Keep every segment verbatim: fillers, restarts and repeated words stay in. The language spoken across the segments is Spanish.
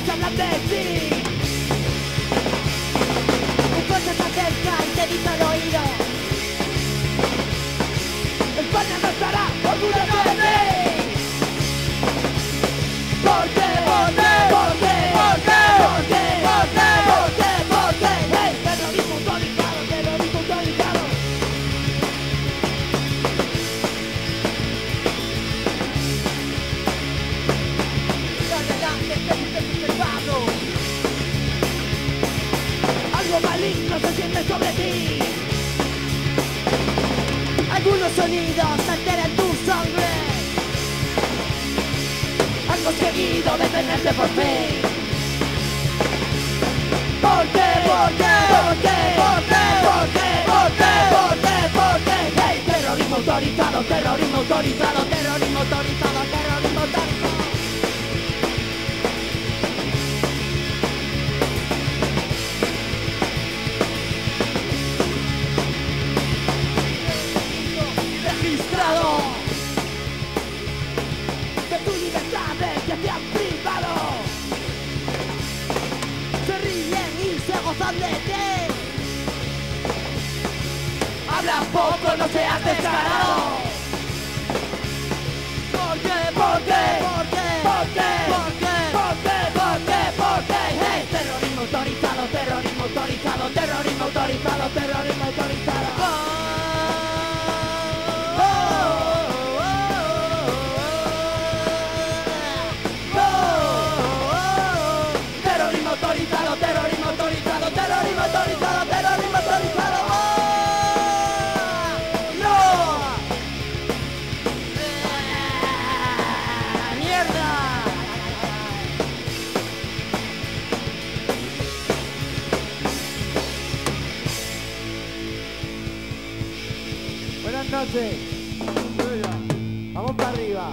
todos hablan de ti. Un coche se acerca y te dice al oído: España no estará orgullosa de ti. ¿Por qué? ¿Por qué? ¿Por qué? ¿Por qué? ¿Por qué? ¿Por qué? ¿Por qué? ¿Por qué? Hey, terrorismo autorizado, terrorismo autorizado. Por delante te sientes observado. Algo maligno se siente sobre ti. Algunos sonidos alteran tu sangre. Has conseguido detenerte por fin. ¿Por qué? ¿Por qué? ¿Por qué? ¿Por qué? ¿Por qué? ¿Por qué? ¿Por qué? ¿Por qué? Hey, terrorismo autorizado, terrorismo autorizado, terrorismo autorizado, terrorismo autorizado. Registrado. De tu libertad que te han privado. Se ríen y se gozan de ti. Hablas poco, no seas descarado. ¿Por qué? ¿Por qué? ¿Por qué? ¿Por qué? ¿Por qué? ¿Por qué? ¿Por qué? ¿Por qué? Hey, terrorismo autorizado, terrorismo autorizado, terrorismo autorizado, terrorismo autorizado. Oh, oh, oh, oh, oh. Terrorismo autorizado, terrorismo autorizado, terrorismo autorizado, terrorismo autorizado. Oh, no. Eh, mierda. Buenas noches. Vamos para arriba.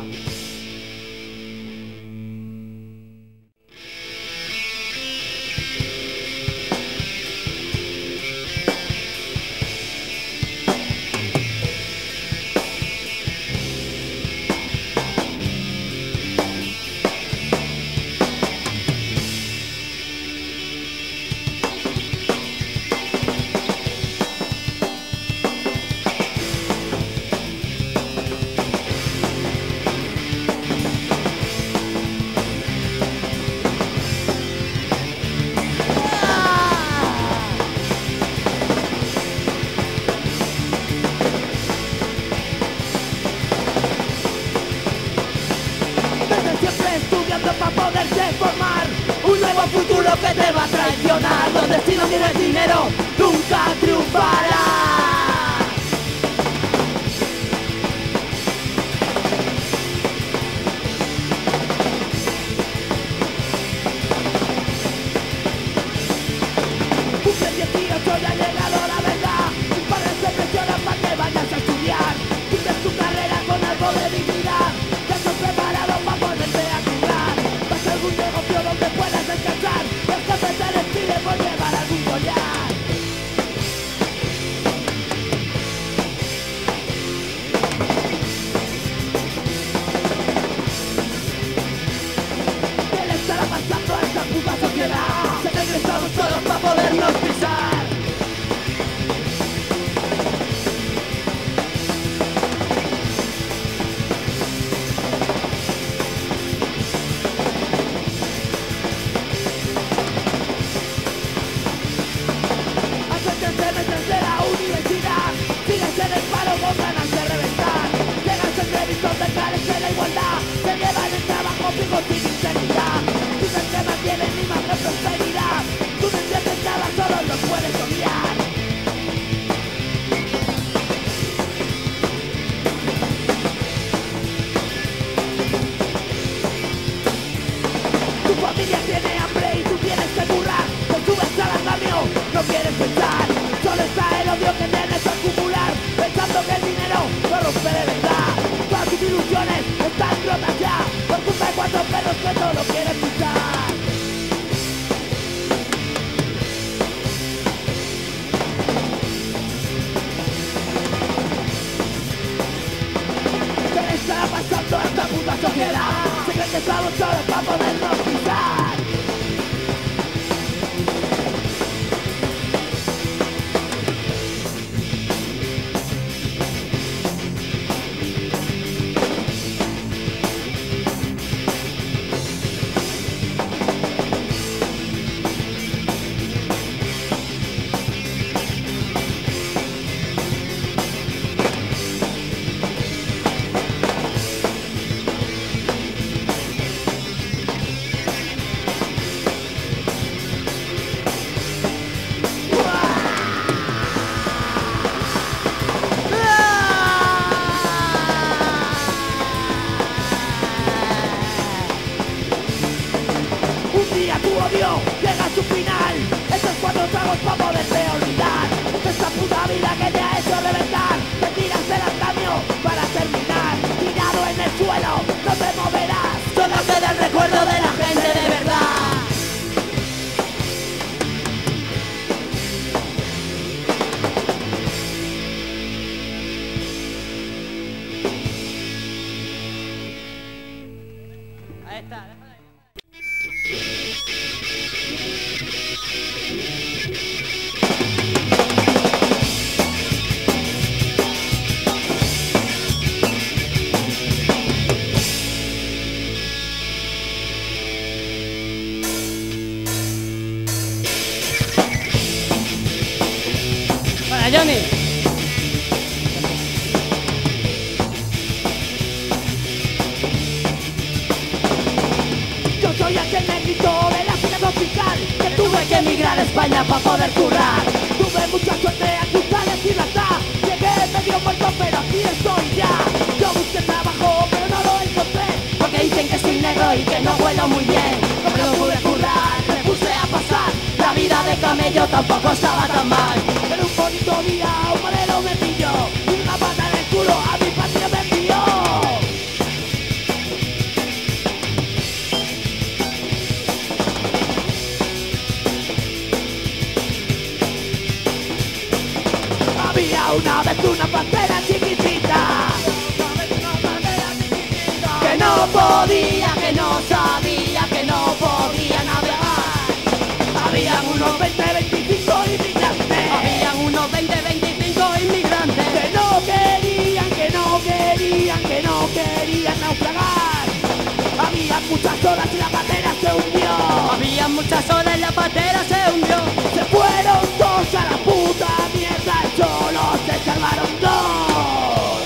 Desde siempre estudiando para poderte formar un nuevo futuro que te va a traicionar, donde si no tienes dinero nunca triunfarás. Cumple dieciocho y ha llegado la verdad. Tus padres te presionan para que vayas a estudiar. Vives tu carrera con algo de dignidad. Ya estás preparado para ponerte a jugar. Vas a algún negocio donde puedas descansar. Los jefes te despiden por llevar algún collar. tu odio llega a su final. Estos cuatro tragos para poderte olvidar de esta puta vida que te ha hecho reventar. Te tiras del andamio para terminar tirado en el suelo, no te moverás. Solo queda el recuerdo de la gente de verdad. Ahí está. Para Johnny. Yo soy aquel negrito de la fila tropical que tuve que emigrar a España para poder currar. Tuve mucha suerte a cruzar libertad. Llegué medio muerto pero aquí estoy ya. Yo busqué trabajo pero no lo encontré, porque dicen que soy negro y que no huelo muy bien. No me lo pude currar, me puse a pasar. La vida de camello tampoco estaba tan mal. Pero un bonito día un madero me pilló y una pata en el culo a mi patria me envió. Había una vez una pantera chiquitita que no podía, que no sabía, que no podía navegar. Habían unos veinte, veinticinco inmigrantes. Habían unos veinte, veinticinco inmigrantes Que no querían, que no querían, que no querían naufragar. Había muchas horas y la pantera se hundió. Había muchas horas y la patera se hundió. Se fueron dos a la puta mierda, solo se salvaron dos.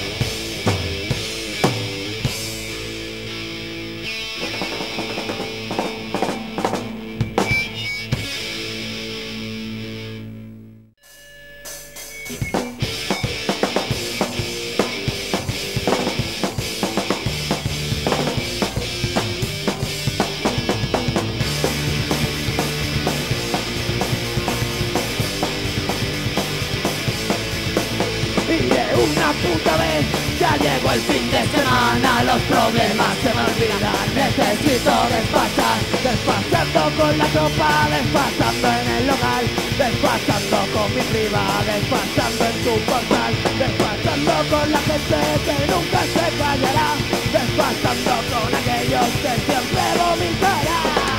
Y de una puta vez ya llegó el fin de semana, los problemas se me olvidan. Necesito despachar, despachando con la tropa, despachando en el local, despachando con mi prima, despachando en tu portal, despachando con la gente que nunca se callará, despachando con aquellos que siempre vomitarán.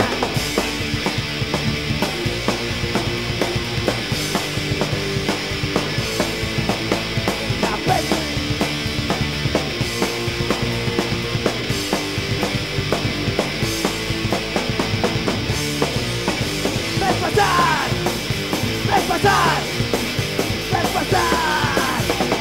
La pe- Despachar, despachar, despachar.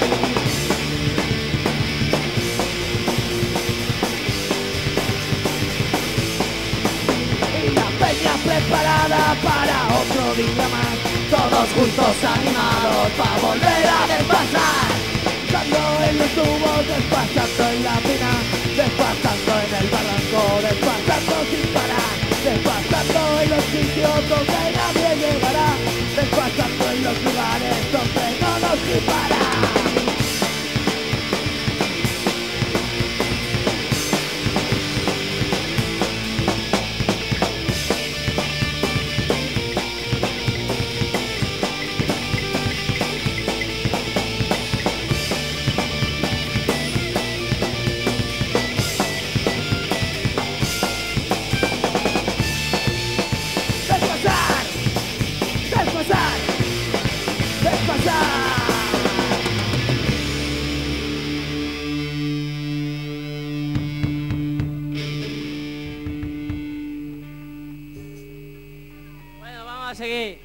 Y la peña preparada para otro día más, todos juntos animados para volver a despachar. Dando en los tubos, despachando en la pina, despachando en el barranco, despachando sin parar, despachando en los sitios donde nadie llegará, despachando en los lugares donde no nos disparan. Despachar, despachar, despachar. Bueno, vamos a seguir.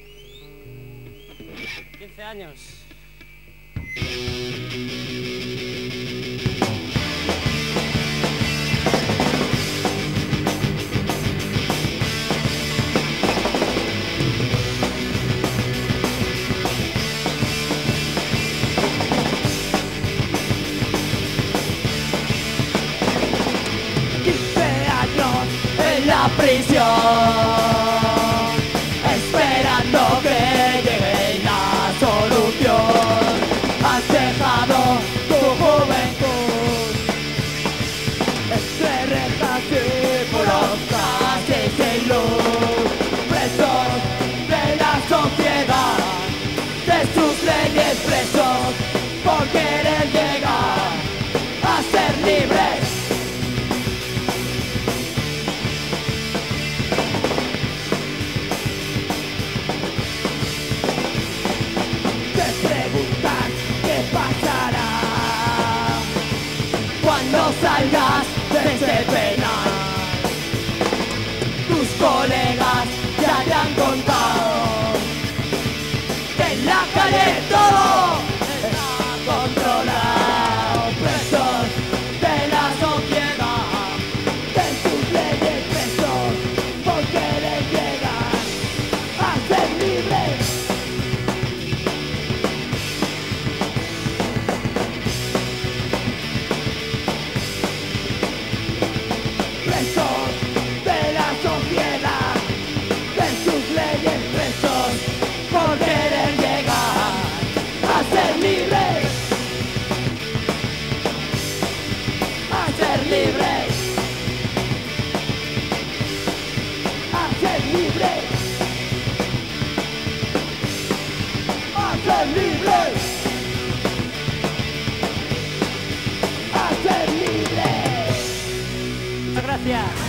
quince años. quince años en la prisión. gracias.